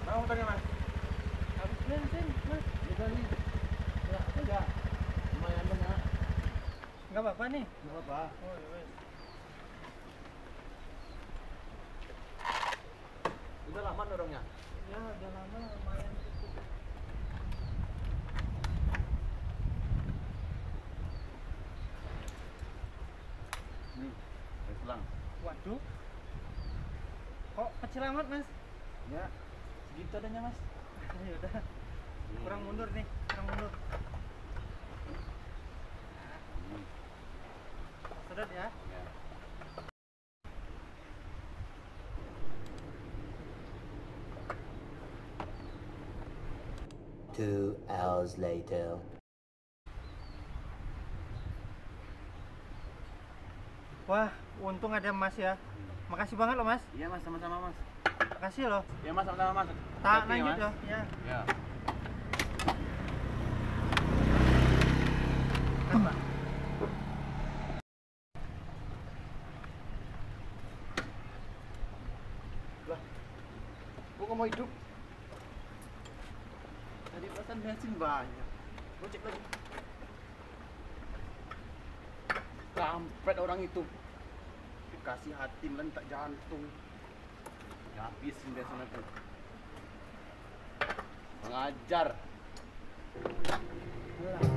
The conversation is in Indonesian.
Mau tanya mas? Habis bensin, Mas. Udah nih. Ya apa ya? Lumayan banyak. Enggak apa-apa nih. Nggak apa. Oh, iya, wes. Udah lama dorongnya. Ya, udah lama lumayan cukup. Nih, udah pulang. Waduh. Kok kecil amat, Mas? Ya, segitu adanya mas. Ya udah. Kurang mundur nih, kurang mundur. Hmm. Sedot ya. Ya. 2 hours later. Wah, untung ada Mas ya. Makasih banget loh, Mas. Iya mas, sama-sama mas. Makasih loh. Iya mas, sama-sama mas. Tak Hati-hati, lanjut Mas. ya. Ya. Ya. Kan, Pak. Lah, kok nggak mau hidup? Tadi pesan bensin banyak. Gue cek lagi. Kampret orang itu. Dikasih hati melentak jantung. Habisin bensin aku. Mengajar. Alah.